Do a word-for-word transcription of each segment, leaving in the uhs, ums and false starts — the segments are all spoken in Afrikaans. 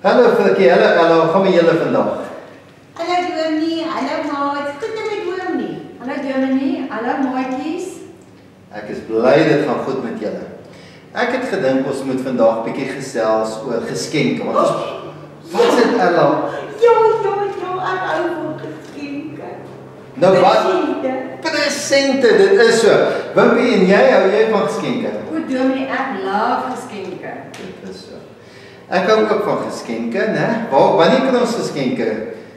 Hallo Frikkie, hallo Ella, gaan met julle vandag? Hallo Dominee, hallo maat, goed met Dominee. Hallo Dominee, hallo maatjies. Ek is bly dit gaan goed met julle. Ek het gedink ons moet vandag bietjie gesels oor geskenke. Want ons, wat is dit Ella? Ja, ja, ja, ek hou van geskenke. Nou wat? Presente. Presente, dit is so. Wimpie, en jy, hou jy van geskenke? O Dominee, ek love geskenke. Dit is so. Ek hou ook van geskenke, né? Waar, wanneer kan ons geskenke?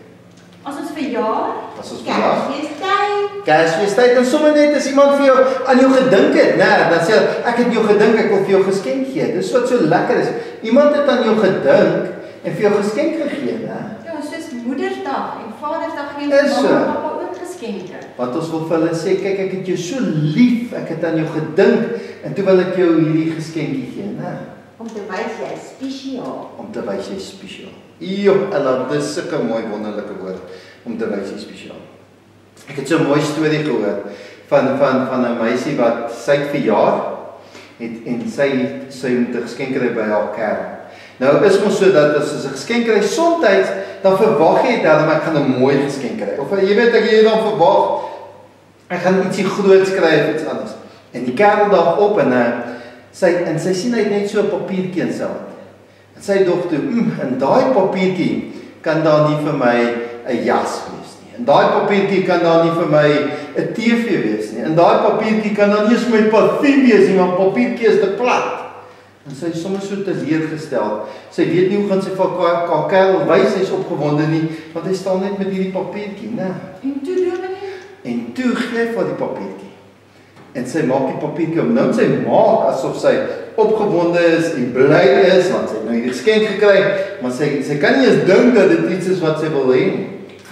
As ons verjaar, As ons verjaar? Kersfeestyd. Kersfeestyd, en sommer net as iemand vir jou aan jou gedink het, né? Dan sê hy, ek het jou gedink, ek wil vir jou geskenk gee. Dis wat so lekker is. Iemand het aan jou gedink en vir jou geskenk gegee, né? ja, soos Moedersdag en Vadersdag gee Is ons so. mamma en pappa ook geskenke. Want ons wil vir hulle sê, kyk, ek het jou so lief, ek het aan jou gedink, en toe wil ek jou hierdie geskenkie gee, né? Om te wys jy is spesiaal. Om te wys jy is spesiaal. Jo, Ella, dis sulke mooi wonderlike woord, om te wys jy is spesiaal. Ek het so 'n mooi storie gehoor van van van 'n meisie wat sy het verjaar het en sy sy moet 'n geskenk kry by haar kerk. Nou is mos so dat as jy 'n geskenk kry, soms dan verwag jy dan ek gaan 'n mooi geskenk kry. Of jy weet ek jy dan verwag ek gaan ietsie groots kry of iets anders. En die kerel daag op en uh, sy en sy sien hy het net so 'n papiertjie in sy hand. En sy dog toe, mm, in daai papiertjie kan daar nie vir my 'n jas wees nie. In daai papiertjie kan daar nie vir my 'n T V wees nie. In daai papiertjie kan daar nie eens my parfuum wees nie, want papiertjie is te plat. En sy is sommer so teleurgestel. Sy weet nie hoe gaan sy vir haar kerel wys hy's opgewonde nie, want hy staan net met hierdie papiertjie, né? En toe Dominee? En toe gee hy vir die papiertjie. En sy maak die papiertjie om. Nou sy maak asof sy opgewonde is en bly is, want sy het nou hierdie geskenk gekry, maar sy sy kan nie eens dink dat dit iets is wat sy wil hê nie.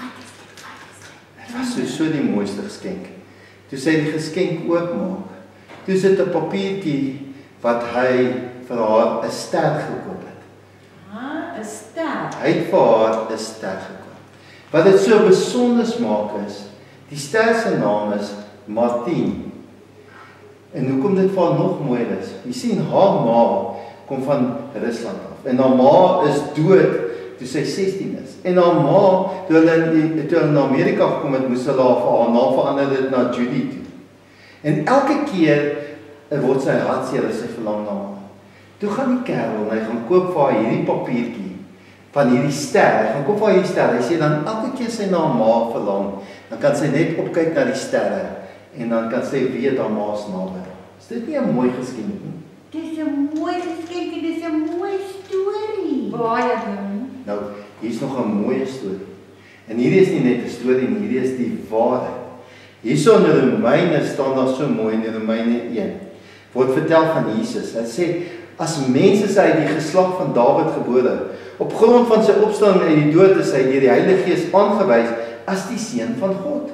Dit was so, so die mooiste geskenk. Toe sy die geskenk oopmaak, toe sit 'n papiertjie wat hy vir haar 'n ster gekoop het. Ah, 'n ster. Hy het vir haar 'n ster gekoop. Wat dit so besonder maak is, die ster se naam is Martin. En hoekom dit vir haar nog mooier is, jy sien haar ma kom van Rusland af. En haar ma is dood toe sy sestien is. En haar ma, toe hulle in, toe hulle in Amerika gekom het, moes hulle haar vir haar naam verander dit na Judy toe. En elke keer word sy hartseer as sy verlang na haar. Toe gaan die kerel en hy gaan koop vir haar hierdie papiertjie van hierdie ster. Hy gaan koop vir haar hierdie ster. Hy sê dan elke keer sy na haar ma verlang, dan kan sy net opkyk na die sterre en dan kan sy weet haar ma is naby. Is dit nie 'n mooi geskenk nie? Dis 'n mooi geskenk en dis 'n mooi storie. Baie Dominee. Nou, hier's nog 'n mooi storie. En hierdie is nie net 'n storie nie, hierdie is die waarheid. Hierso in Romeine staan daar so mooi in Romeine een. Word vertel van Jesus. Hy sê as mense is hy die geslag van Dawid gebore. Op grond van sy opstanding uit die dood is hy deur die Heilige Gees aangewys as die seun van God.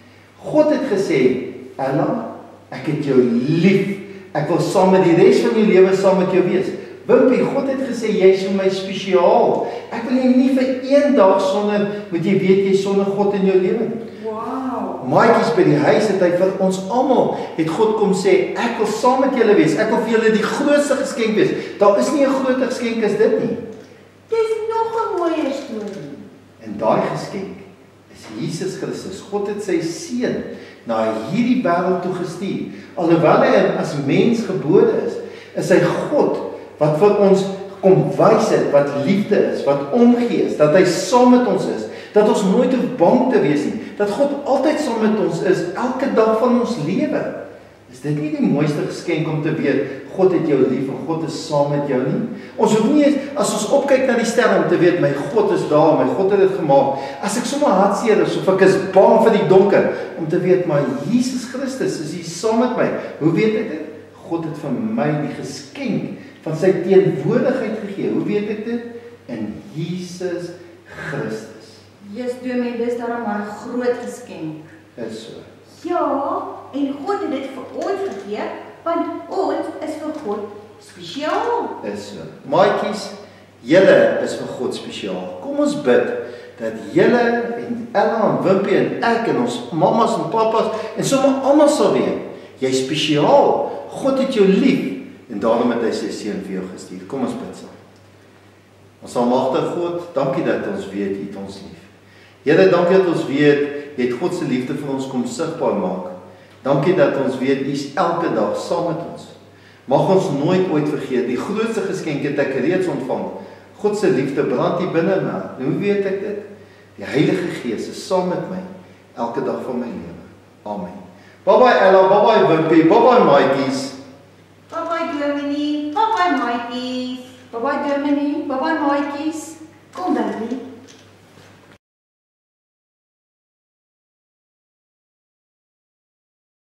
God het gesê, Ella, ek het jou lief. Ek wil saam met die res van jou lewe saam met jou wees. Wimpie, God het gesê jy is vir my spesiaal. Ek wil jy nie vir een dag sonder moet jy weet jy sonder God in jou lewe nie. Wow. Maatjies by die huis het hy vir ons almal het God kom sê ek wil saam met julle wees. Ek wil vir julle die grootste geskenk wees. Daar is nie 'n groter geskenk as dit nie. Dis nog 'n mooier storie. En daai geskenk is Jesus Christus. God het sy seun na hierdie wêreld toe gestuur. Alhoewel hy as mens gebore is, is hy God wat vir ons kom wys het wat liefde is, wat omgee is, dat hy saam met ons is, dat ons nooit hoef bang te wees nie, dat God altyd saam met ons is, elke dag van ons lewe. Is dit nie die mooiste geskenk om te weet, God het jou lief en God is saam met jou nie? Ons hoef nie eens, as ons opkyk na die sterre om te weet, my God is daar, my God het dit gemaak. As ek sommer hartseer is, of ek is bang vir die donker, om te weet, maar Jesus Christus is hier saam met my. Hoe weet ek dit? God het vir my die geskenk van sy teenwoordigheid gegee. Hoe weet ek dit? In Jesus Christus. Jesus Dominee, dis daarom maar 'n groot geskenk. Is so. Ja, en God het dit vir ons gegee, want ons is vir God spesiaal. Is so. Maatjies, julle is vir God spesiaal. Kom ons bid dat julle en Ella en Wimpie en ek en ons mammas en pappas en sommer almal sal weet, jy is spesiaal. God het jou lief en daarom het hy sy seun vir jou gestuur. Kom ons bid saam. Ons almagtige God, dankie dat ons weet U het ons lief. Here, dankie dat ons weet U het God se liefde vir ons kom sigbaar maak. Dankie dat ons weet U is elke dag saam met ons. Mag ons nooit ooit vergeet, die grootste geskenk het ek reeds ontvang. God se liefde brand hier binne my. Hoe weet ek dit? Die Heilige Gees is saam met my elke dag van my lewe. Amen. Bye bye Ella, bye bye Wimpie, bye bye Maatjies. Bye bye Dominee, bye bye maatjies. Bye bye Dominee, bye bye maatjies. Kom dan, Lee.